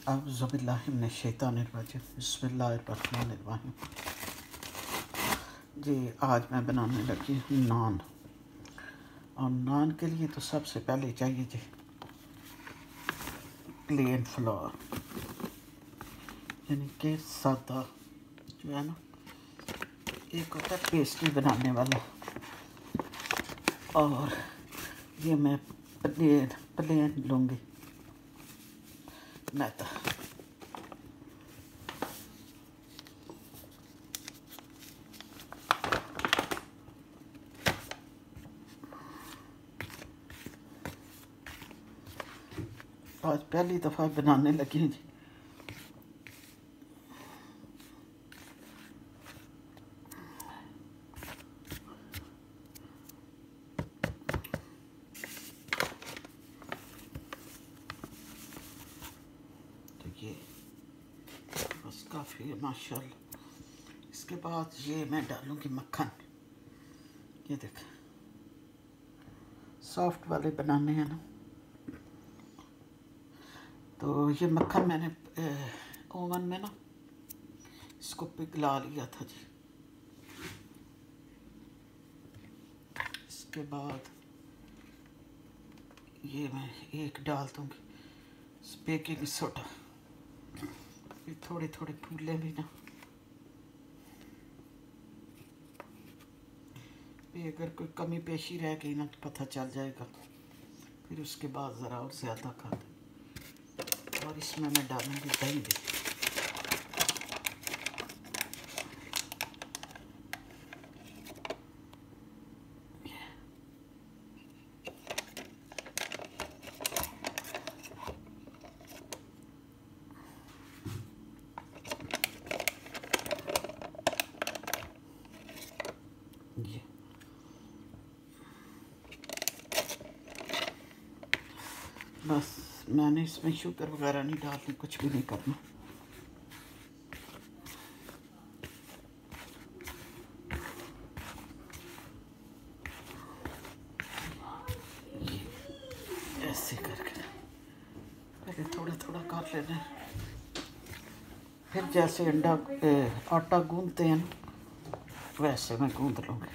अऊज़ुबिल्लाहि मिनश्शैतानिर्रजीम बिस्मिल्लाहिर्रहमानिर्रहीम। जी आज मैं बनाने लगी हूँ नान। और नान के लिए तो सबसे पहले चाहिए जी प्लेन फ्लोर, यानी कि सादा जो है ना, एक होता है पेस्ट्री बनाने वाला, और ये मैं प्लेन लूँगी मैदा। आज पहली दफ़ा बनाने लगी हूँ जी। तो ये बस काफ़ी है माशाल्लाह। इसके बाद ये मैं डालूँगी मक्खन। ये देख, सॉफ्ट वाले बनाने हैं ना, तो ये मक्खन मैंने ओवन में ना इसको पिघला लिया था जी। इसके बाद ये मैं एक डाल दूँगी बेकिंग सोडा, ये थोड़े थोड़े फूले भी ना, ये अगर कोई कमी पेशी रह गई ना तो पता चल जाएगा, फिर उसके बाद ज़रा और ज़्यादा खा दें। और इसमें मैं डालूँगी दही भी। ये बस मैंने इसमें शुगर वगैरह नहीं डालनी, कुछ भी नहीं करना। ऐसे करके पहले थोड़ा थोड़ा कर लेना है, फिर जैसे आटा गूंदते हैं ना वैसे मैं गूंद लूँगी।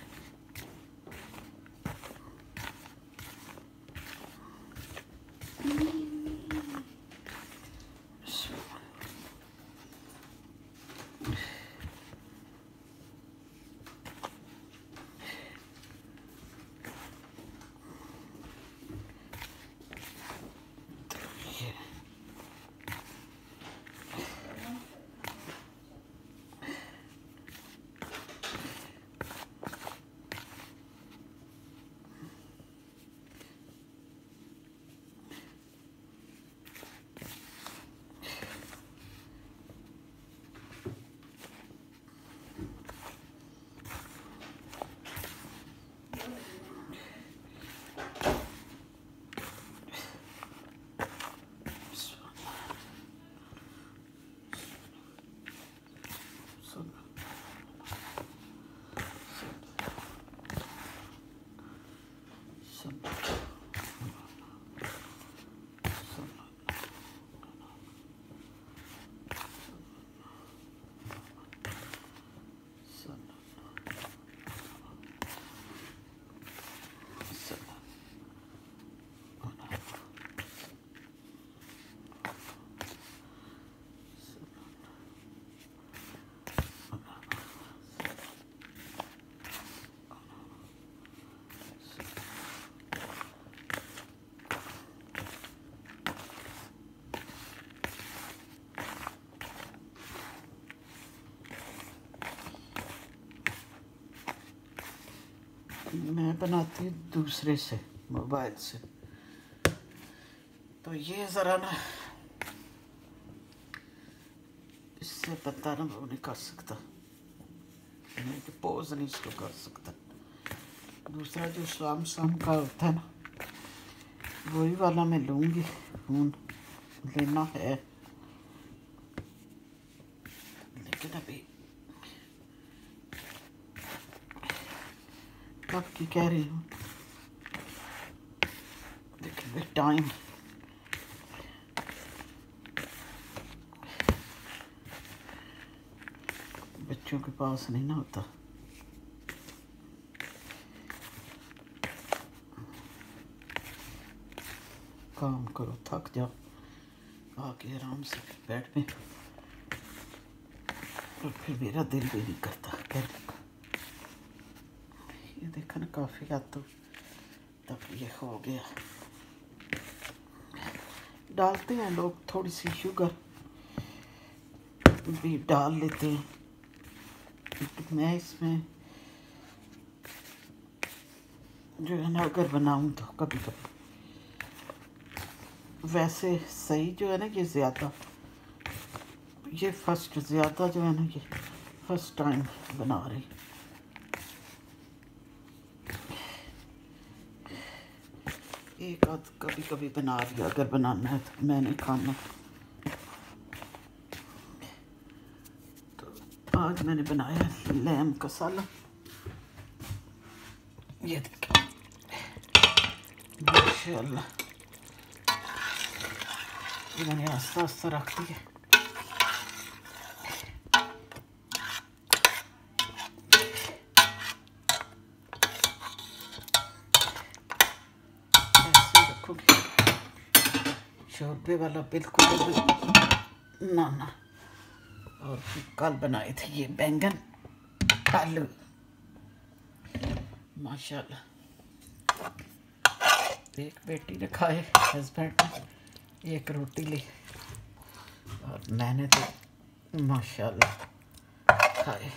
मैं बनाती हूँ दूसरे से, मोबाइल से, तो ये ज़रा ना इससे पता ना वो नहीं कर सकता, यानी कि पोज नहीं इसको कर सकता। दूसरा जो शाम का होता है ना, वही वाला मैं लूँगी। फ़ोन लेना है, लेकिन अभी कब की कह रही हूँ, देखिए टाइम बच्चों के पास नहीं ना होता। काम करो, थक जाओ, आके आराम से बेड में, और फिर मेरा दिल भी नहीं करता करने का। ये देखा ना, काफ़ी हद तो तब ये हो गया। डालते हैं लोग थोड़ी सी शुगर भी डाल लेते हैं, मैं इसमें जो है ना अगर बनाऊँ तो कभी कभी, वैसे सही जो है ना ये ज़्यादा, ये फर्स्ट ज़्यादा जो है ना ये फर्स्ट टाइम बना रही। एक आध कभी कभी बना लिया अगर बनाना है तो, मैंने खाना। तो आज मैंने बनाया लैम का साला। ये देखिए माशाल्लाह, ये मैंने आस्ता आस्ता रख दिया। ऐसे रखोगे, शोरबे वाला बिल्कुल ना ना। और कल बनाए थे ये बैंगन आलू, माशाल्लाह। एक बेटी ने खाए, हस्बैंड ने एक रोटी ली, और मैंने तो माशाल्लाह खाए।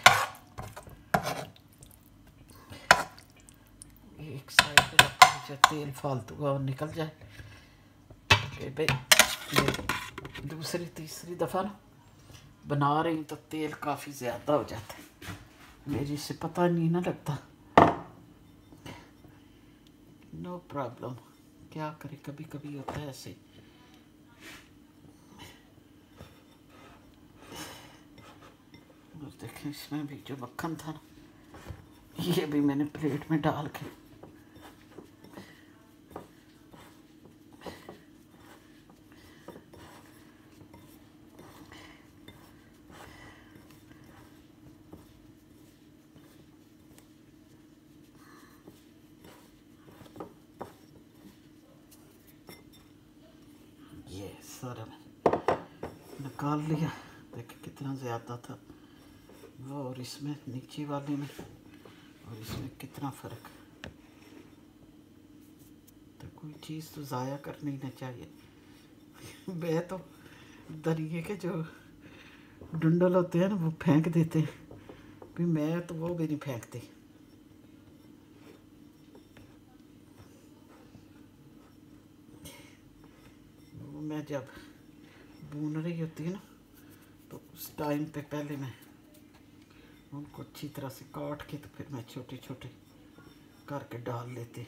एक साइड पे रखो, जो तेल फालतू का और निकल जाए कि भाई ये दूसरी तीसरी दफ़ा ना बना रही तो तेल काफ़ी ज़्यादा हो जाता है, मेरी से पता नहीं ना लगता। नो प्रॉब्लम, क्या करे, कभी कभी होता है ऐसे। और देखें इसमें भी जो मक्खन था ना, ये भी मैंने प्लेट में डाल के, ये सारा निकाल लिया। देखिए कितना ज़्यादा था वो, और इसमें नीचे वाले में और इसमें कितना फ़र्क। तो कोई चीज़ तो ज़ाया करनी ना चाहिए। मैं तो दरिए के जो डंडल होते हैं ना वो फेंक देते हैं, भी मैं तो वो भी नहीं फेंकती। वो मैं जब भून रही होती है ना, तो उस टाइम पे पहले मैं उनको अच्छी तरह से काट के, तो फिर मैं छोटे छोटे करके डाल लेती।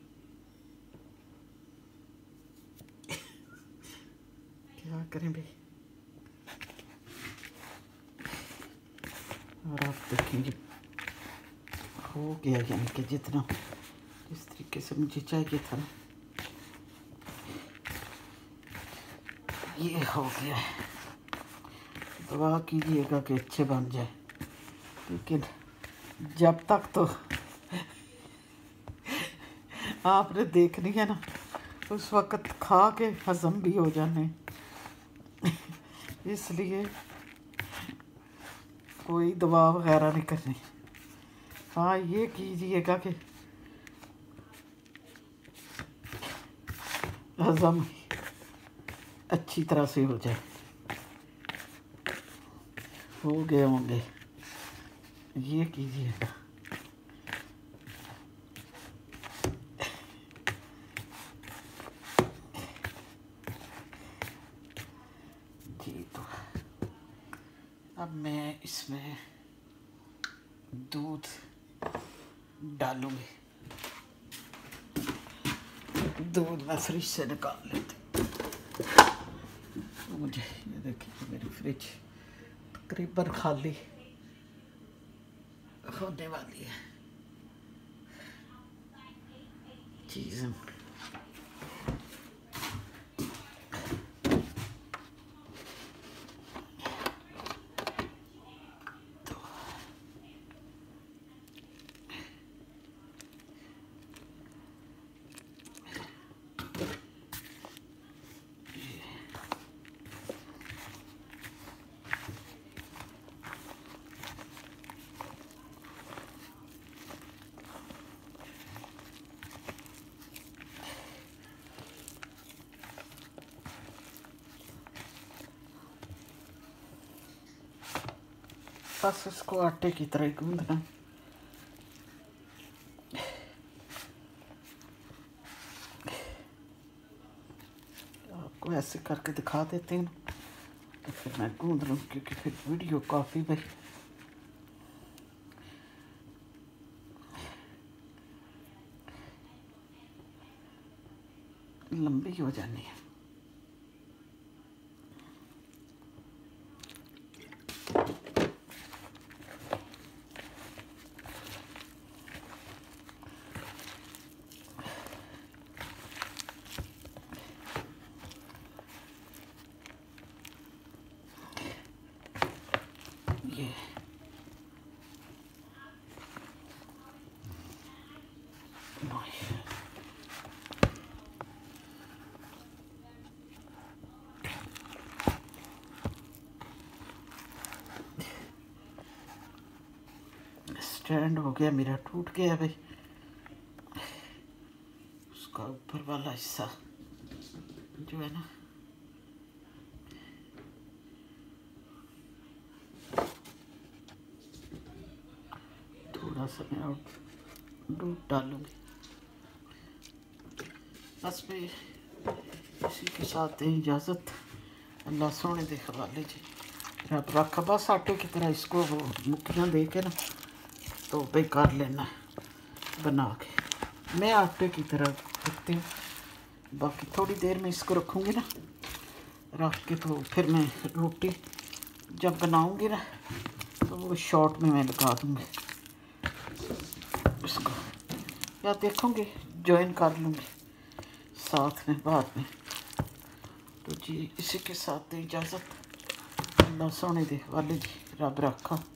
क्या करें भाई। और आप देखेंगे हो गया, यानी कि जितना जिस तरीके से मुझे चाहिए था ना, ये हो गया है। दुआ कीजिएगा कि अच्छे बन जाए, लेकिन जब तक तो आपने देखनी है ना, उस वक़्त खा के हज़म भी हो जाने। इसलिए कोई दवा वगैरह नहीं करनी। हाँ ये कीजिएगा कि हज़म अच्छी तरह से हो जाए। हो गए होंगे, ये कीजिएगा। जी तो अब मैं इसमें दूध डालूंगी। दूध मैं फ्रिज से निकाल लेती। मुझे ये देखिए मेरी फ्रिज तकरीबन खाली होने वाली है। चीज़ें बस इसको आटे की तरह ही गूंदना। आपको ऐसे करके दिखा देते हैं तो फिर मैं गूंद लूँ, क्योंकि फिर वीडियो काफ़ी भाई लंबी हो जानी है। ये स्टैंड हो गया मेरा, टूट गया भाई। उसका ऊपर वाला हिस्सा जो है ना, थोड़ा सा मैं और दूध डालूंगी। बस भी इसी के साथ इजाज़त। अल्लाह सोने दे हवाले जी। रब रखा बस आटे की तरह इसको वो मुक्कियाँ दे के ना तो बेकार लेना बना के। मैं आटे की तरह रखती हूँ। बाकी थोड़ी देर में इसको रखूँगी ना, रख के तो फिर मैं रोटी जब बनाऊँगी ना तो वो शॉर्ट में मैं लगा दूँगी इसको, या देखूँगी जॉइन कर लूँगी साथ में बाद में। तो जी इसी के साथ इजाज़त। अल्लाह सोने दे वाले जी। रब रखा।